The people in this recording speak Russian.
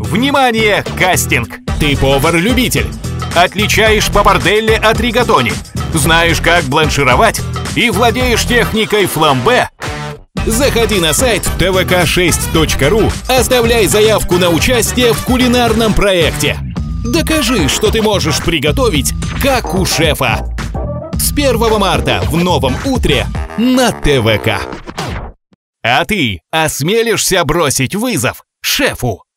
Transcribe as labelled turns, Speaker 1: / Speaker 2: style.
Speaker 1: Внимание, кастинг!
Speaker 2: Ты повар-любитель.
Speaker 1: Отличаешь папарделле от ригатони, знаешь, как бланшировать и владеешь техникой фламбе?
Speaker 2: Заходи на сайт tvk6.ru, оставляй заявку на участие в кулинарном проекте. Докажи, что ты можешь приготовить, как у шефа. С 1 марта в Новом утре на ТВК.
Speaker 1: А ты осмелишься бросить вызов шефу?